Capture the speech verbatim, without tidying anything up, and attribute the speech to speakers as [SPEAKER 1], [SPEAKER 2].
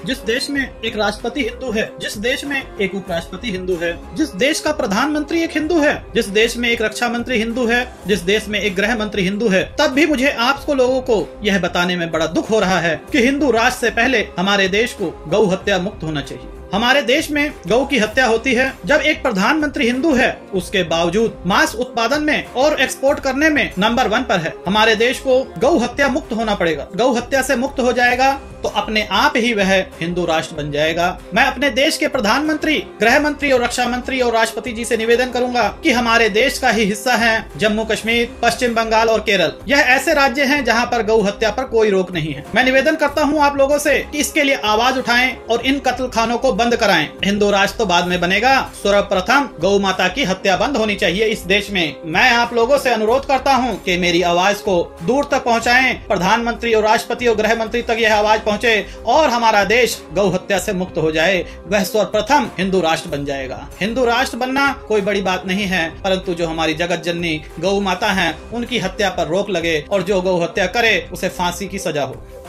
[SPEAKER 1] जिस देश में एक राष्ट्रपति हिंदू है, जिस देश में एक उपराष्ट्रपति हिंदू है, जिस देश का प्रधानमंत्री एक हिंदू है, जिस देश में एक रक्षा मंत्री हिंदू है, जिस देश में एक गृह मंत्री हिंदू है, तब भी मुझे आपको लोगों को यह बताने में बड़ा दुख हो रहा है कि हिंदू राष्ट्र से पहले हमारे देश को गौ हत्या मुक्त होना चाहिए। हमारे देश में गौ की हत्या होती है जब एक प्रधानमंत्री हिंदू है, उसके बावजूद मांस उत्पादन में और एक्सपोर्ट करने में नंबर वन पर है। हमारे देश को गौ हत्या मुक्त होना पड़ेगा। गौ हत्या से मुक्त हो जाएगा तो अपने आप ही वह हिंदू राष्ट्र बन जाएगा। मैं अपने देश के प्रधानमंत्री, गृह मंत्री और रक्षा मंत्री और राष्ट्रपति जी से निवेदन करूंगा कि हमारे देश का ही हिस्सा है जम्मू कश्मीर, पश्चिम बंगाल और केरल। यह ऐसे राज्य हैं जहां पर गौ हत्या पर कोई रोक नहीं है। मैं निवेदन करता हूं आप लोगों से कि इसके लिए आवाज उठाएं और इन कत्ल खानों को बंद कराएं। हिंदू राष्ट्र तो बाद में बनेगा, सर्वप्रथम गौ माता की हत्या बंद होनी चाहिए इस देश में। मैं आप लोगों से अनुरोध करता हूं कि मेरी आवाज को दूर तक पहुंचाएं, प्रधानमंत्री और राष्ट्रपति और गृह मंत्री तक यह आवाज पहुंचे और हमारा देश गौ हत्या से मुक्त हो जाए। वह सर्वप्रथम हिंदू राष्ट्र बन जाएगा। हिंदू राष्ट्र बनना कोई बड़ी बात नहीं है, परंतु जो हमारी जगत जननी गौ माता है उनकी हत्या पर रोक लगे और जो गौ हत्या करे उसे फांसी की सजा हो।